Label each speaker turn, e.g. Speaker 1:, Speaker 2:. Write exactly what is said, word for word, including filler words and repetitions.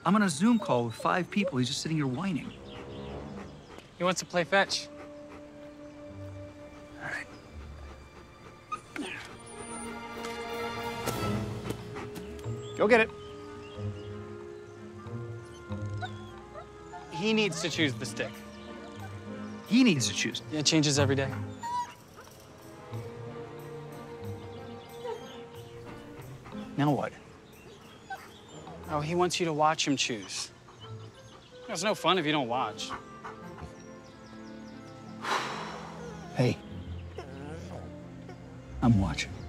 Speaker 1: I'm on a Zoom call with five people. He's just sitting here whining.
Speaker 2: He wants to play fetch.
Speaker 1: All right. Go get it.
Speaker 2: He needs to choose the stick.
Speaker 1: He needs to choose.
Speaker 2: It changes every day.
Speaker 1: Now what?
Speaker 2: Oh, he wants you to watch him choose. It's no fun if you don't watch.
Speaker 1: Hey. I'm watching.